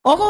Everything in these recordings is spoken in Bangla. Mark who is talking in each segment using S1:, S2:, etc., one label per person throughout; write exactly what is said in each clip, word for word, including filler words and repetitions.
S1: ওগো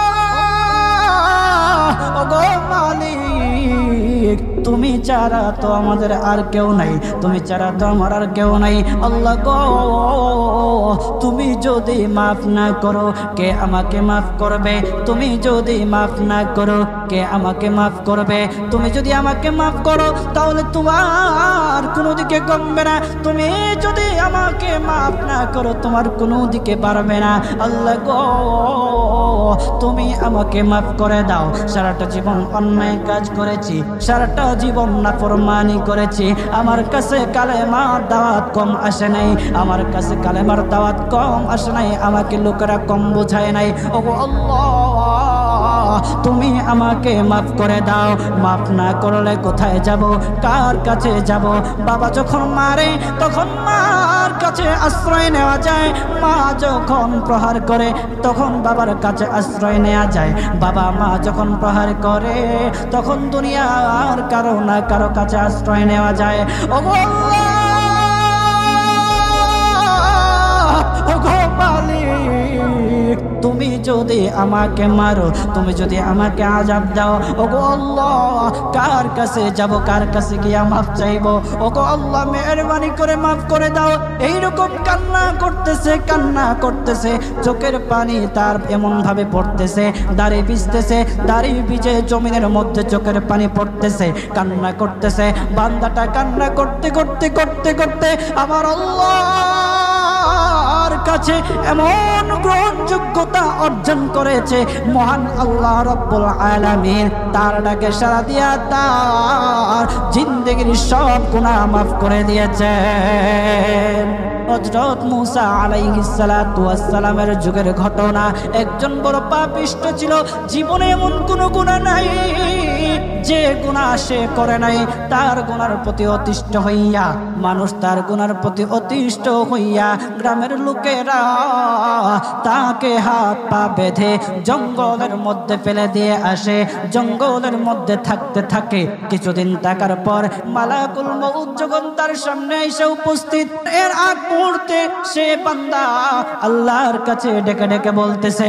S1: আল্লাহ, ওগো মালিক, তুমি ছাড়া তো আমাদের আর কেউ নাই, তুমি ছাড়া তো আমার আর কেউ নাই। আল্লাহ গো, তুমি যদি মাফ না করো কে আমাকে মাফ করবে? তুমি যদি মাফ না করো কে আমাকে মাফ করবে? তুমি যদি আমাকে মাফ করো তাহলে তোমার কোনো দিকে কমবে না, তুমি যদি আমাকে মাফ না করো তোমার কোনো দিকে পারবে না। আল্লাহ গো, তুমি আমাকে মাফ করে দাও। সারাটা জীবন অন্যায় কাজ করেছি, সারাটা জীবন নাফরমানি করেছি, আমার কাছে কালেমার দাওয়াত কম আসে নাই, আমার কাছে কালেমার দাওয়াত কম আসে নাই, আমাকে লোকেরা কম বোঝায় নাই। ওগো আল্লাহ, তুমি আমাকে মাফ করে দাও। মাফ না করলে কোথায় যাব, কার কাছে যাব? বাবা যখন মারে তখন মার কাছে আশ্রয় নেওয়া যায়, মা যখন প্রহার করে তখন বাবার কাছে আশ্রয় নেওয়া যায়, বাবা মা যখন প্রহার করে তখন দুনিয়ার কারো না কারো কাছে আশ্রয় নেওয়া যায়। ওগো আল্লাহ, ওগো মালিক, তুমি যদি আমাকে মারো, তুমি যদি আমাকে আযাব দাও, ওগো আল্লাহ, কার কাছে যাব, কার কাছে গিয়া মাফ চাইবো? ওগো আল্লাহ, মেহেরবানি করে মাফ করে দাও। এইরকম কান্না করতেছে, কান্না করতেছে, চোখের পানি তার এমন ভাবে পড়তেছে, দাড়ি ভিজতেছে, দাড়ি ভিজে জমিনের মধ্যে চোখের পানি পড়তেছে, কান্না করতেছে। বান্দাটা কান্না করতে করতে করতে করতে আমার আল্লাহর কাছে এমন গ্রহণযোগ্যতা অর্জন করেছে, মহান আল্লাহ রাব্বুল আলামিন তার ডাকে সাড়া দিয়া তার জিন্দেগির সব গুনাহ মাফ করে দিয়েছেন। হযরত মুসা আলাইহিস সালাতু ওয়াস সালামের যুগের ঘটনা। একজন বড় পাপিষ্ঠ ছিল, জীবনে এমন কোনো গুনাহ নাই যে গুনাহ সে করে নাই। তার গুনার প্রতি অতিষ্ঠ হইয়া, মানুষ তার গুনার প্রতি অতিষ্ঠ হইয়া গ্রামের লোকেরা তাকে হাত পা বেঁধে জঙ্গলের মধ্যে ফেলে দিয়ে আসে। জঙ্গলের মধ্যে থাকতে থাকে, কিছুদিন থাকার পর মালাকুল মউত যখন তার সামনে এসে উপস্থিত, এর আগ মুহূর্তে সে বান্দা আল্লাহর কাছে ডেকে ডেকে বলতেছে,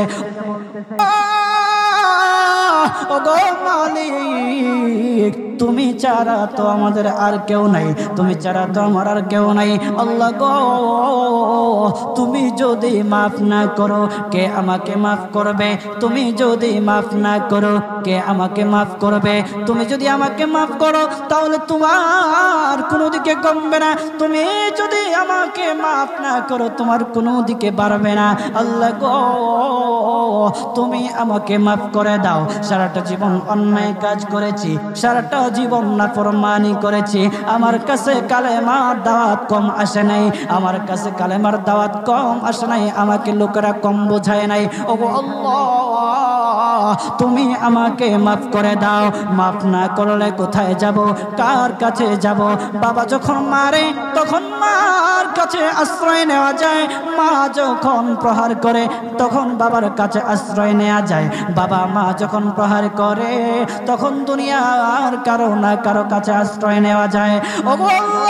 S1: ওগো মালিক, তুমি ছাড়া তো আমাদের আর কেউ নাই, তুমি ছাড়া তো আমার আর কেউ নাই। আল্লাহ গো, তুমি যদি মাফ না করো কে আমাকে মাফ করবে? তুমি যদি মাফ না করো কে আমাকে মাফ করবে? তুমি যদি আমাকে মাফ করো তাহলে তোমার কোনো দিকে কমবে না, তুমি যদি আমাকে মাফ না করো তোমার কোনো দিকে বাড়বে না। আল্লাহ গো, তুমি আমাকে মাফ করে দাও। সারাটা জীবন অন্যায় কাজ করেছি, সারাটা জীবন নাফরমানি করেছি, আমার কাছে কালেমার দাওয়াত কম আসে নাই, আমার কাছে কালেমার দাওয়াত কম আসে নাই, আমাকে লোকেরা কম বোঝায় নাই। ওগো আল্লাহ, তুমি আমাকে মাফ করে দাও। মাফ না করলে কোথায় যাব, কার কাছে যাব? বাবা যখন মারে তখন মার কাছে আশ্রয় নেওয়া যায়, মা যখন প্রহার করে তখন বাবার কাছে আশ্রয় নেওয়া যায়, বাবা মা যখন প্রহার করে তখন দুনিয়ার কারো না কারো কাছে আশ্রয় নেওয়া যায়। ওগো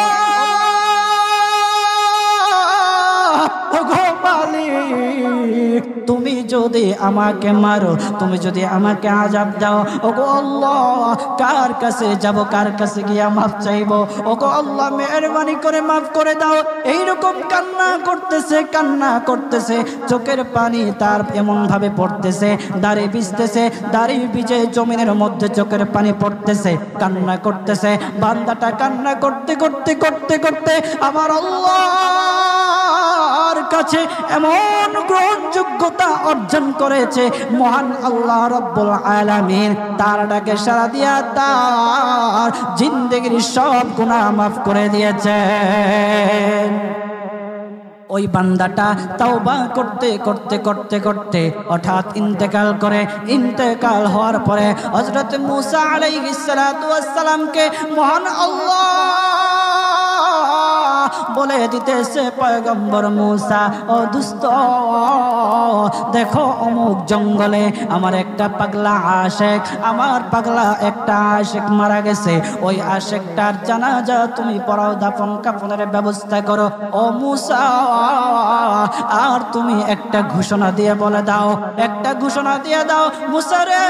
S1: আল্লাহ, ওগো মালিক, তুমি যদি আমাকে মারো, তুমি যদি আমাকে আযাব দাও, ওগো আল্লাহ, কার কাছে যাব, কার কাছে গিয়া মাফ চাইবো? ওগো আল্লাহ, মেহেরবানি করে মাফ করে দাও। এইরকম কান্না করতেছে, কান্না করতেছে, চোখের পানি তার এমন ভাবে পড়তেছে, দাড়ি ভিজতেছে, দাড়ি ভিজে জমিনের মধ্যে চোখের পানি পড়তেছে, কান্না করতেছে। বান্দাটা কান্না করতে করতে করতে করতে আমার আল্লাহর কাছে এমন গ্রহণযোগ্যতা অর্জন করেছে, মহান আল্লাহ রাব্বুল আলামিন তার ডাকে সাড়া দিয়া তার জিন্দেগির সব গুনাহ মাফ করে দিয়েছেন। ওই বান্দাটা তাওবা করতে করতে করতে করতে হঠাৎ ইন্তেকাল করে। ইন্তেকাল হওয়ার পরে হযরত মুসা আলাইহিস সালাতু ওয়াস সালামকে মহান আল্লাহ বলে দিতেছে পয়গম্বর মূসা, ও দুস্থ দেখো অমুক জঙ্গলে আমার একটা পাগলা আশেক, আমার পাগলা একটা আশেক মারা গেছে, ওই আশেকটার জানাজা তুমি পড়াও, দাফন কাফনের ব্যবস্থা করো। ও মূসা আর তুমি একটা ঘোষণা দিয়ে বলে দাও, একটা ঘোষণা দিয়ে দাও মূসা রে,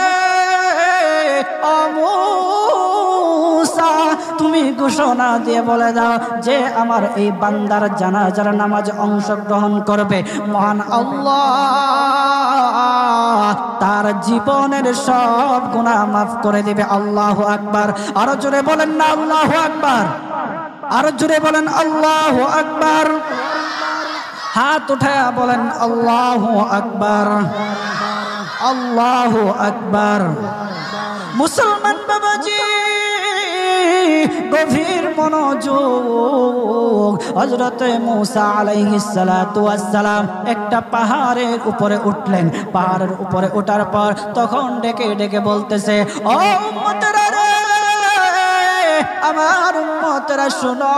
S1: ও মূসা তুমি ঘোষণা দিয়ে বলে দাও যে আমার এই বান্দার জানাজার নামাজ অংশগ্রহণ করবে, মহান আল্লাহ তার জীবনের সব গুনাহ মাফ করে দিবে। আল্লাহু আকবার। আরো জোরে বলেন না আল্লাহু আকবার, আরো জোরে বলেন আল্লাহু আকবার। হাত উঠায়া বলেন আল্লাহু আকবার, আল্লাহু আকবার। মুসলমান বাবাজি গভীর মনোযোগ। হযরতে মূসা আলাইহিস সালাতু ওয়াস সালাম একটা পাহাড়ের উপরে উঠলেন। পাহাড়ের উপরে ওঠার পর তখন ডেকে ডেকে বলতেছে, ও উম্মতেরা রে, আমার উম্মতেরা শুনো,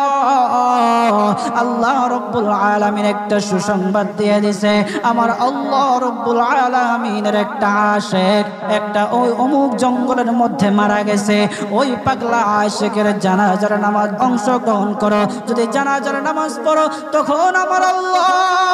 S1: আল্লাহ রব্বুল আলামিন একটা সুসংবাদ দিয়ে দিয়েছে। আমার আল্লাহ রব্বুল আলামিনের একটা আশেক একটা ওই অমুক জঙ্গলের মধ্যে মারা গেছে, ওই পাগলা আশেকের জানাজার নামাজ অংশগ্রহণ করো। যদি জানাজার নামাজ পড়ো তখন আমার আল্লাহ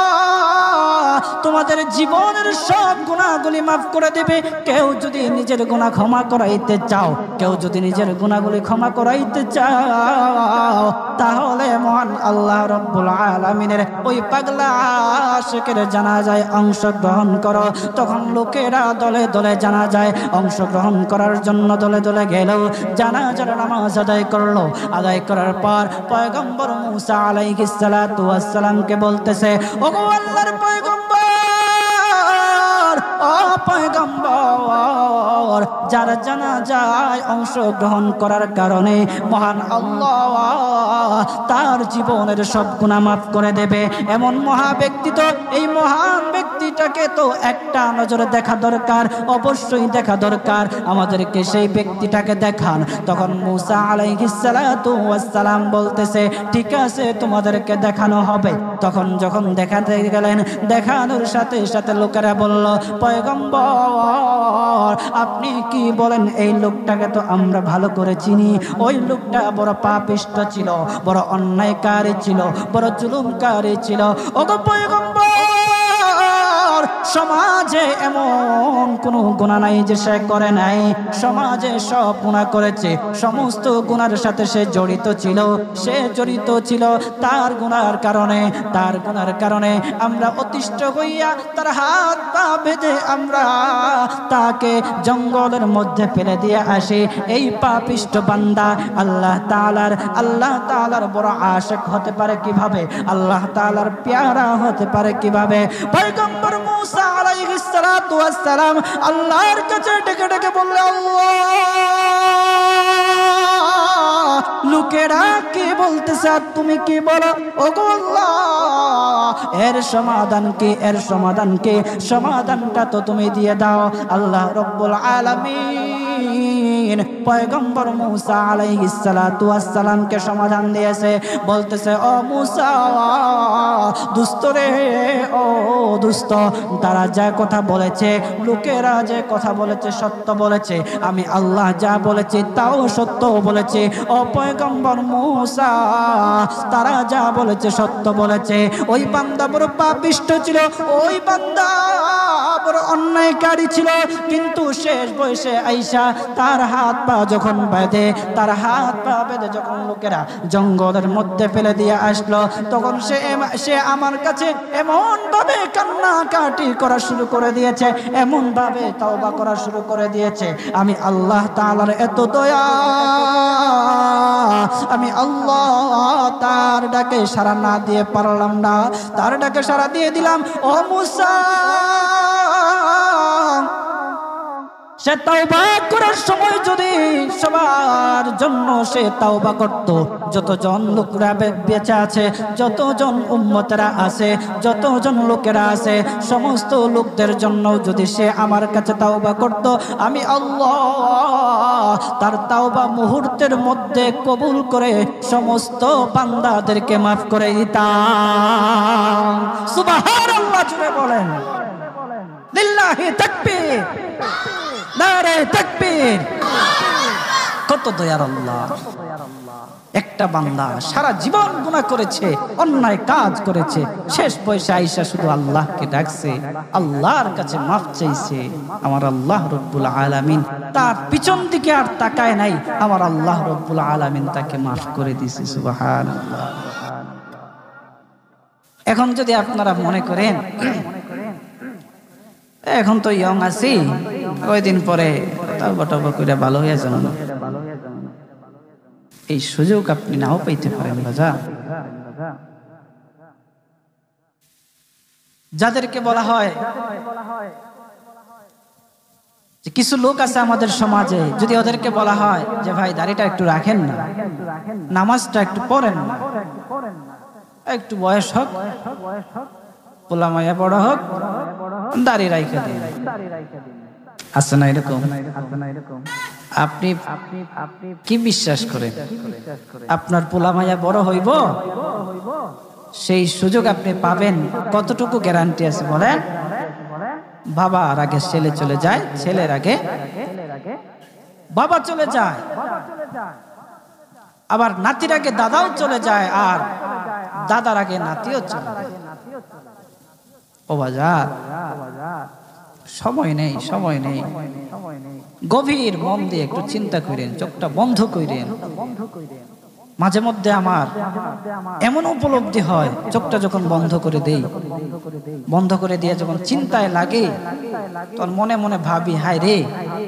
S1: তোমাদের জীবনের সব গুনাহগুলি মাফ করে দিবে। কেউ যদি নিজের গুনাহ ক্ষমা করাইতে চাও, কেউ যদি নিজের গুনাহগুলি ক্ষমা করাইতে চাও, তাহলে মহান আল্লাহ রব্বুল আলামিনের ওই পাগলা আশিকের জানাজায় অংশগ্রহণ করো। তখন লোকেরা দলে দলে জানাজায় অংশগ্রহণ করার জন্য দলে দলে গেল, জানাজার নামাজ আদায় করলো। আদায় করার পর পয়গম্বর মূসা আলাইহিস সালাতু ওয়াস সালামকে বলতেছে, ওগো আল্লাহর পয়গম্বর, ও পয়গম্বর, যারা জানাজায় অংশগ্রহণ করার কারণে মহান আল্লাহ তার জীবনের সব গুনাহ মাফ করে দেবে। এমন মহা ব্যক্তি, তো এই মহান ব্যক্তিটাকে তো একটা নজরে দেখা দরকার, অবশ্যই দেখা দরকার। আমাদেরকে সেই ব্যক্তিটাকে দেখান। তখন মূসা আলাইহিস সালাতু ওয়াস সালাম বলতেছে, ঠিক আছে তোমাদেরকে দেখানো হবে। তখন যখন দেখাতে গেলেন, দেখানোর সাথে সাথে লোকেরা বলল, পয়গম্বর আপনি কি বলেন, এই লোকটাকে তো আমরা ভালো করে চিনি। ওই লোকটা বড় পাপিষ্ঠ ছিল, বড় অন্যায়কারী ছিল, বড় জুলুমকারী ছিল। ওগো পয়গম্বর, সমাজে এমন কোনো গুনাহ নাই যে সে করে নাই। সমাজে সব গুনাহ করেছে, সমস্ত গুনার সাথে সে জড়িত ছিল। সে জড়িত ছিল তার গুনার কারণে, তার গুনার কারণে আমরা অতিষ্ঠ হইয়া তার হাত পা বেঁধে আমরা তাকে জঙ্গলের মধ্যে ফেলে দিয়ে আসি। এই পাপিষ্ঠ বান্দা আল্লাহ তাআলার আল্লাহ তাআলার বড় আশিক হতে পারে কিভাবে? আল্লাহ তাআলার প্যারা হতে পারে কিভাবে? পয়গম্বর মূসা আলাইহিস সালাতু ওয়াস সালাম আল্লাহর কাছে ডেকে ডেকে বললেন, আল্লাহ লোকেরা কি বলতেছে আর তুমি কি বলো? ওগো আল্লাহ, এর সমাধান কি? এর সমাধান কি? সমাধানটা তো তুমি দিয়ে দাও। আল্লাহ রব্বুল আলামিন পয়গম্বর মূসা আলাইহিস সালাতু ওয়াস সালামকে সমাধান দিয়েছে। বলতেছে, ও মূসা দুষ্ট রে, ও দুষ্ট, তারা যা কথা বলেছে, লোকেরা যে কথা বলেছে সত্য বলেছে। আমি আল্লাহ যা বলেছি তাও সত্য বলেছে। ও পয়গম্বর মূসা, তারা যা বলেছে সত্য বলেছে। ওই বান্দা বড় পাপিষ্ঠ ছিল, ওই বান্দা বড় অন্যায়কারী ছিল, কিন্তু শেষ বয়সে আইসা তার হাত পা যখন বেঁধে, তার হাত পা বেঁধে যখন লোকেরা জঙ্গলের মধ্যে ফেলে দিয়ে আসলো, তখন সে সে আমার কাছে এমন ভাবে কান্নাকাটি করা শুরু করে দিয়েছে, এমন ভাবে তওবা করা শুরু করে দিয়েছে। আমি আল্লাহ তাআলার এত দয়া, আমি আল্লাহ তার ডাকে সাড়া না দিয়ে পারলাম না, তার ডাকে সাড়া দিয়ে দিলাম। ও মূসা, সে তাওবা করার সময় যদি সবার জন্য সে তাওবা করত, যতজন লোকরা বেঁচে আছে, যতজন উম্মতেরা আছে, যতজন লোকেরা আছে, সমস্ত লোকদের জন্য যদি সে আমার কাছে তাওবা করত, আমি আল্লাহ তার তাওবা মুহূর্তের মধ্যে কবুল করে সমস্ত বান্দাদেরকে মাফ করে দিতাম। সুবহানাল্লাহ, জুড়ে বলেন লিল্লাহি তাকবীর, নারে তাকবীর। কত দয়ার আল্লাহ! একটা বান্দা সারা জীবন গুনাহ করেছে, অন্যায় কাজ করেছে, শেষ বয়সে আইসা শুধু আল্লাহকে ডাকছে, আল্লাহর কাছে মাফ চাইছে। আমার আল্লাহ রব্বুল আলামিন তার পিছন দিকে আর তাকায় নাই, আমার আল্লাহ রব্বুল আলামিন তাকে মাফ করে দিয়েছে। সুবহানাল্লাহ। এখন যদি আপনারা মনে করেন এখন তো ইয়ং আছি, ওই দিন পরে তাওবা টাওবা কইরা ভালো হয়ে যান, এই সুযোগ আপনি নাও পাইতে পারেন বাজা। যাদেরকে বলা হয় যে কিছু লোক আছে আমাদের সমাজে, যদি ওদেরকে বলা হয় যে ভাই দাড়িটা একটু রাখেন না, নামাজটা একটু পড়েন না, একটু বয়স হোক, পোলা মাইয়া বড় হোক, দাড়ি রাইখা দিন, আছে না এরকম? আপনি কি বিশ্বাস করেন আপনার পোলা মাইয়া বড় হইব? সেই সুযোগ আপনি পাবেন? কতটুকু গ্যারান্টি আছে বলেন? বাবার আগে ছেলে চলে যায়, ছেলের আগে বাবা চলে যায়, আবার নাতির আগে দাদাও চলে যায়, আর দাদার আগে নাতিও চলে যায়। ও বাজার, সময় নেই, সময় নেই। গভীর মন দিয়ে একটু চিন্তা করেন, চোখটা বন্ধ করেন। মাঝে মধ্যে আমার এমন উপলব্ধি হয়, চোখটা যখন বন্ধ করে দেই, বন্ধ করে দিয়ে যখন চিন্তায় লাগে, তখন মনে মনে ভাবি, হায় রে,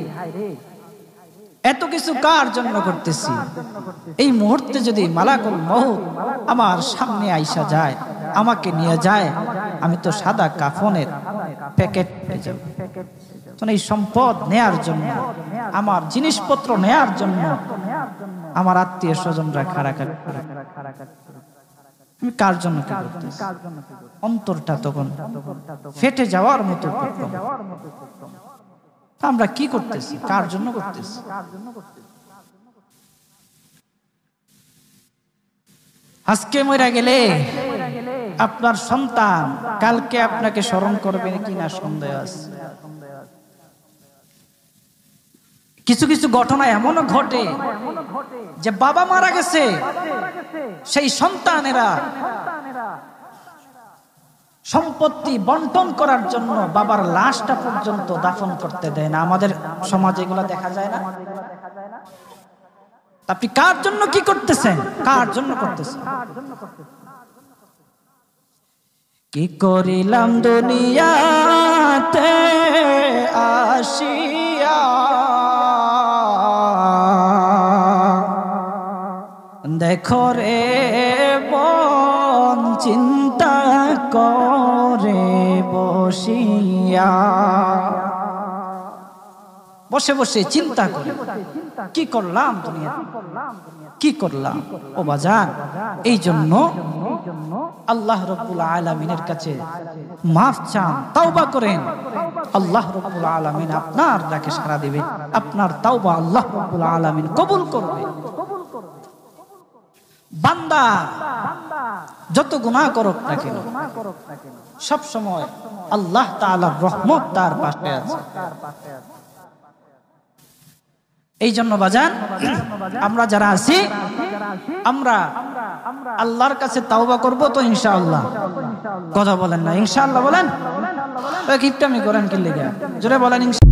S1: এত কিছু কার জন্য করতেছি? এই মুহূর্তে যদি মালাকুল মউত আমার সামনে আইসা যায়, আমাকে নিয়ে যায়, আমি তো সাদা কাফনের প্যাকেট পেয়ে যাব। এই সম্পদ নেয়ার জন্য, আমার জিনিসপত্র নেয়ার জন্য আমার আত্মীয় স্বজনরা খাড়াখাড়ি করে, আমি কার জন্য কি করতেছি? অন্তরটা তখন ফেটে যাওয়ার মতো। আমরা কি করতেছি? কার জন্য করতেছি? আজকে মরে গেলে আপনার সন্তান কালকে আপনাকে স্মরণ করবে কিনা সন্দেহ আছে। কিছু কিছু ঘটনা এমনও ঘটে যে বাবা মারা গেছে, সেই সন্তানেরা সম্পত্তি বন্টন করার জন্য বাবার লাশটা পর্যন্ত দাফন করতে দেয় না। আমাদের সমাজে এগুলো দেখা যায় না? আপনি কার জন্য কি করতেছেন? কার জন্য করতেছেন? কি করিলাম দুনিয়াতে আসিয়া, দেখো রে মন চিন্তা করে বসিয়া, বসে বসে চিন্তা করে কি করলাম দুনিয়া, কি করলাম। ও বাজান, এই জন্য আল্লাহ রাব্বুল আলামিনের কাছে মাফ চান, তাওবা করেন। আল্লাহ রাব্বুল আলামিন আপনার ডাকে সাড়া দিবে, আপনার তাওবা আল্লাহ রাব্বুল আলামিন কবুল করবে। বান্দা যত গুনাহ করুক না কেন, সব সময় আল্লাহ তাআলার রহমত তার পাশে আছে। এই জন্য বাজান, আমরা যারা আছি, আমরা আল্লাহর কাছে তাওবা করব তো ইনশাআল্লাহ। কথা বলেন না ইনশাআল্লাহ? বলেন, কিপটামি করেন কি লেগে? জোরে বলেন ইনশাআল্লাহ।